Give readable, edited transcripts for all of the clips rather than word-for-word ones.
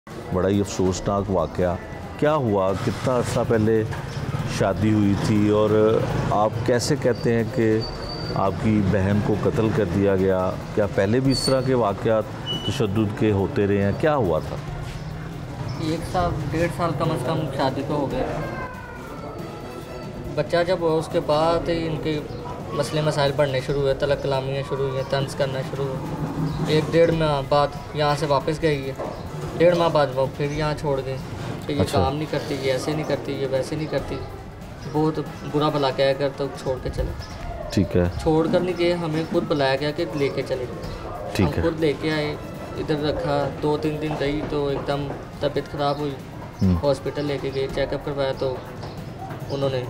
बड़ा ही अफसोसनाक वाक़या क्या हुआ, कितना अर्सा पहले शादी हुई थी और आप कैसे कहते हैं कि आपकी बहन को कत्ल कर दिया गया? क्या पहले भी इस तरह के वाक़यात तशद्दुद के होते रहे हैं? क्या हुआ था? 1 साल 1.5 साल कम से कम शादी को हो गया। बच्चा जब हुआ उसके बाद इनके मसले मसाइल बढ़ने शुरू हुए, तलक कलामियाँ शुरू हुई, तंज करना शुरू हुआ। 1-1.5 माह बाद यहाँ से वापस गई है। 1.5 माह बाद वो फिर यहाँ छोड़ गए कि ये काम नहीं करती, ये ऐसे नहीं करती, ये वैसे नहीं करती, बहुत बुरा भला कह कर तो छोड़ के चले। ठीक है। छोड़ कर नहीं गए, हमें खुद बुलाया गया कि लेके चले गए। ठीक हम है। खुद लेके आए, इधर रखा, 2-3 दिन रही तो एकदम तबीयत ख़राब हुई। हॉस्पिटल लेके गए, चेकअप करवाया तो उन्होंने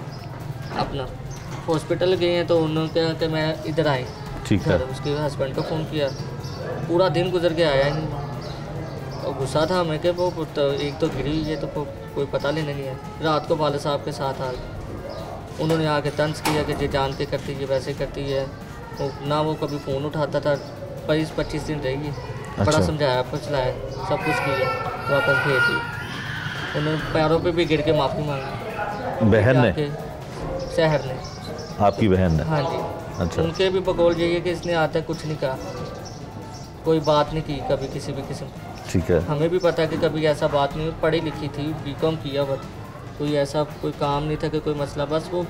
अपना हॉस्पिटल गए हैं तो उन्होंने कहा कि मैं इधर आई। ठीक है। उसके हस्बैंड को फ़ोन किया, पूरा दिन गुजर के आया नहीं। और गुस्सा था हमें कि वो तो एक तो गिरी हुई है तो कोई पता लेने नहीं है। रात को वाले साहब के साथ आ गए, उन्होंने आके तंज किया कि ये जान के करती है, वैसे करती है। ना वो कभी फ़ोन उठाता था। 20-25 दिन रही है। बड़ा समझाया, पछलाया, सब कुछ किया, वापस भेज दी। उन्होंने पैरों पे भी गिर के माफ़ी मांगी। बहन ने? शहर ने। आपकी बहन ने? हाँ जी। अच्छा। उनके भी बकौल यही है कि इसने आज तक कुछ नहीं कहा, कोई बात नहीं की कभी किसी भी किस्म। ठीक है। हमें भी पता है कि कभी ऐसा बात नहीं हुई। पढ़ी लिखी थी, बीकॉम किया, बस कोई ऐसा कोई काम नहीं था कि कोई मसला। बस वो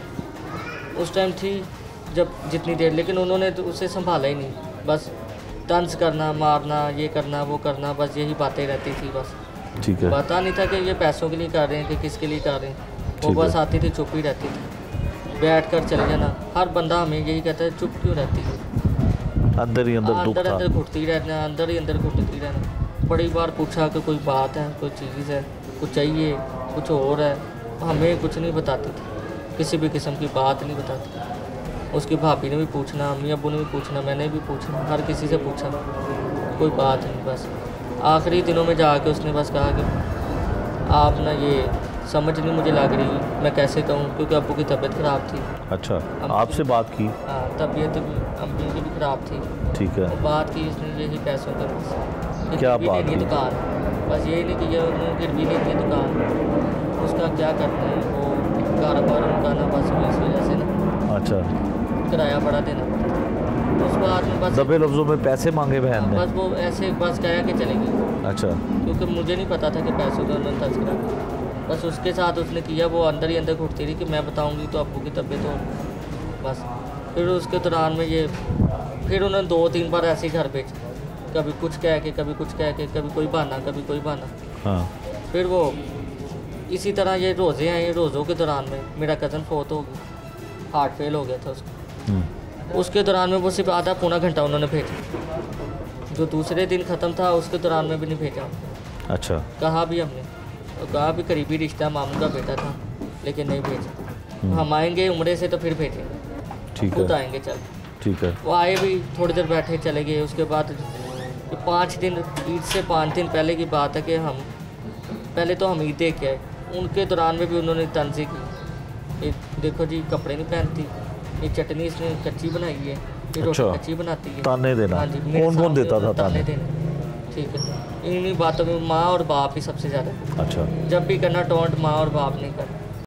उस टाइम थी जब जितनी देर, लेकिन उन्होंने तो उसे संभाला ही नहीं। बस तंज करना, मारना, ये करना, वो करना, बस यही बातें रहती थी। बस ठीक है। पता नहीं था कि ये पैसों के लिए कर रहे हैं कि किसके लिए कर रहे हैं। वो बस आती थी, चुप ही रहती थी, बैठ कर चले जाना। हर बंदा हमें यही कहता है, चुप क्यों रहती है? अंदर ही अंदर दुख था। अंदर घुटती रहना, अंदर ही अंदर घुटती रहना। बड़ी बार पूछा कि कोई बात है, कोई चीज़ है, कुछ चाहिए, कुछ और है, हमें कुछ नहीं बताती थी, किसी भी किस्म की बात नहीं बताती। उसकी भाभी ने भी पूछना, अम्मी अब्बू ने भी पूछना, मैंने भी पूछना, हर किसी से पूछा, कोई बात नहीं। बस आखिरी दिनों में जाके उसने बस कहा कि आप ना ये समझ नहीं मुझे लग रही, मैं कैसे कहूँ, क्योंकि अब्बू की तबीयत ख़राब थी। अच्छा, आपसे बात की? हाँ, तबीयत भी अम्मी की भी ख़राब थी। ठीक है। बात की उसने यही पैसों का, क्या बात की? दुकान, बस यही नहीं किया उन्होंने, गिरवी लेनी है दुकान, उसका क्या करना है, वो कारोबार उनका ना, बस इस वजह से ना। अच्छा। किराया बड़ा देना पड़ता है। उस बाद में बस दबे लफ्ज़ों में पैसे मांगे बहन ने? बस वो ऐसे बस कहा कि चले गए। अच्छा। क्योंकि मुझे नहीं पता था कि पैसों का उन्होंने तस्करा, बस उसके साथ उसने किया। वो अंदर ही अंदर घुटती रही कि मैं बताऊँगी तो अब्बू की तबीयत हो, बस। फिर उसके दौरान में ये फिर उन्होंने 2-3 बार ऐसे ही घर भेजा, कभी कुछ कह के, कभी कुछ कह के, कभी कोई बहाना, कभी कोई बहाना। हाँ। फिर वो इसी तरह ये रोज़े आए, रोज़ों के दौरान में मेरा कज़न फोत हो गया, हार्ट फेल हो गया था उसका। उसके दौरान में वो सिर्फ आधा पौना घंटा उन्होंने भेजा, जो दूसरे दिन ख़त्म था उसके दौरान में भी नहीं भेजा। अच्छा। कहा भी हमने, तो कहा भी करीबी रिश्ता, मामू का बेटा था, लेकिन नहीं भेजा। हम आएंगे उम्रे से तो फिर भेजेंगे, ठीक खुद है। आएंगे चल। ठीक है। वो आए भी, थोड़ी देर बैठे, चले गए। उसके बाद 5 दिन, ईद से 5 दिन पहले की बात है कि हम पहले तो हम ईद देख के आए, उनके दौरान में भी उन्होंने तंज़ी की। ये देखो जी, कपड़े नहीं पहनती, ये चटनी इसने कच्ची बनाई है, ये रोटी कच्ची बनाती है। ताने देना? हाँ जी। कौन कौन देता था ताने? ठीक है। इन्हीं बातों में माँ और बाप ही सबसे ज़्यादा। अच्छा। जब भी करना टोंट माँ और बाप नहीं करना।